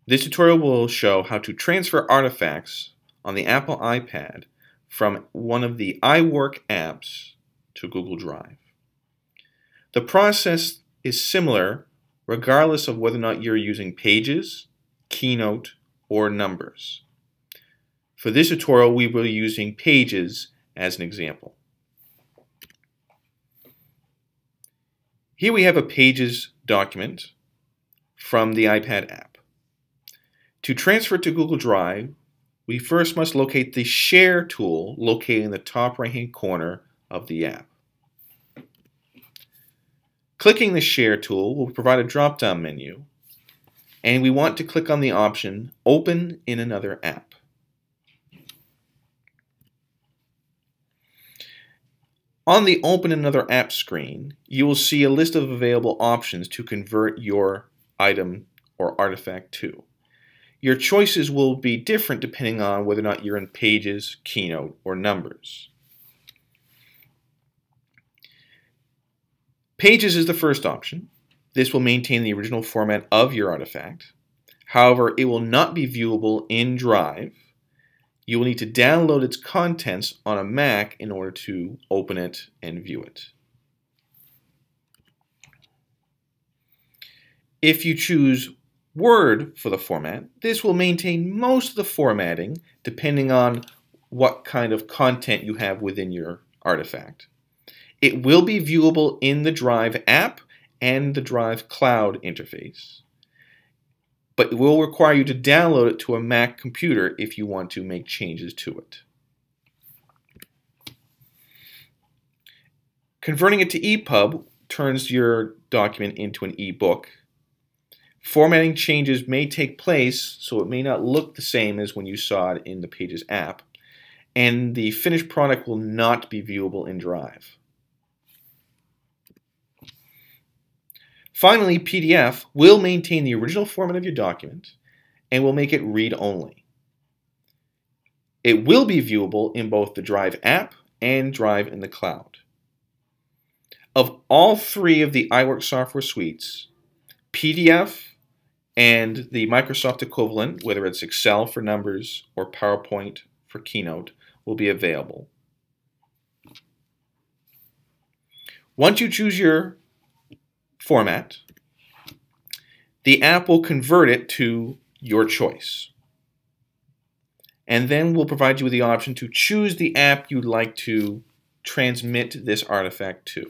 This tutorial will show how to transfer artifacts on the Apple iPad from one of the iWork apps to Google Drive. The process is similar regardless of whether or not you're using Pages, Keynote, or Numbers. For this tutorial, we will be using Pages as an example. Here we have a Pages document from the iPad app. To transfer it to Google Drive, we first must locate the Share tool located in the top right-hand corner of the app. Clicking the Share tool will provide a drop-down menu, and we want to click on the option Open in another app. On the Open Another App screen, you will see a list of available options to convert your item or artifact to. Your choices will be different depending on whether or not you're in Pages, Keynote, or Numbers. Pages is the first option. This will maintain the original format of your artifact. However, it will not be viewable in Drive. You will need to download its contents on a Mac in order to open it and view it. If you choose Word for the format, this will maintain most of the formatting depending on what kind of content you have within your artifact. It will be viewable in the Drive app and the Drive Cloud interface, but it will require you to download it to a Mac computer if you want to make changes to it. Converting it to EPUB turns your document into an ebook. Formatting changes may take place, so it may not look the same as when you saw it in the Pages app, and the finished product will not be viewable in Drive. Finally, PDF will maintain the original format of your document and will make it read-only. It will be viewable in both the Drive app and Drive in the cloud. Of all three of the iWork software suites, PDF and the Microsoft equivalent, whether it's Excel for Numbers or PowerPoint for Keynote, will be available. Once you choose your format, the app will convert it to your choice, and then we'll provide you with the option to choose the app you'd like to transmit this artifact to.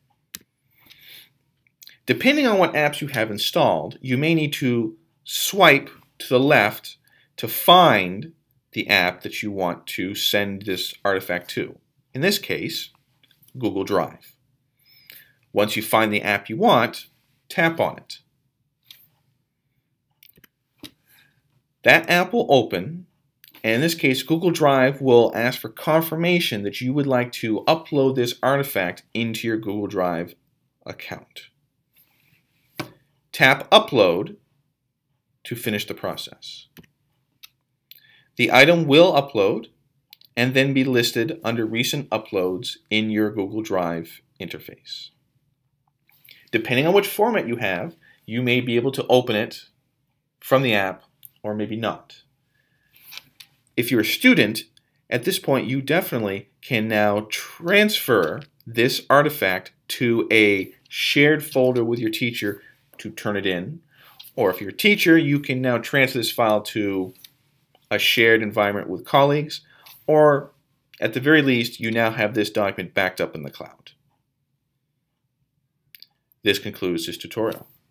Depending on what apps you have installed, you may need to swipe to the left to find the app that you want to send this artifact to. In this case, Google Drive. Once you find the app you want, tap on it. That app will open, and in this case, Google Drive will ask for confirmation that you would like to upload this artifact into your Google Drive account. Tap Upload to finish the process. The item will upload and then be listed under Recent Uploads in your Google Drive interface. Depending on which format you have, you may be able to open it from the app or maybe not. If you're a student, at this point you definitely can now transfer this artifact to a shared folder with your teacher to turn it in. Or if you're a teacher, you can now transfer this file to a shared environment with colleagues, or at the very least, you now have this document backed up in the cloud. This concludes this tutorial.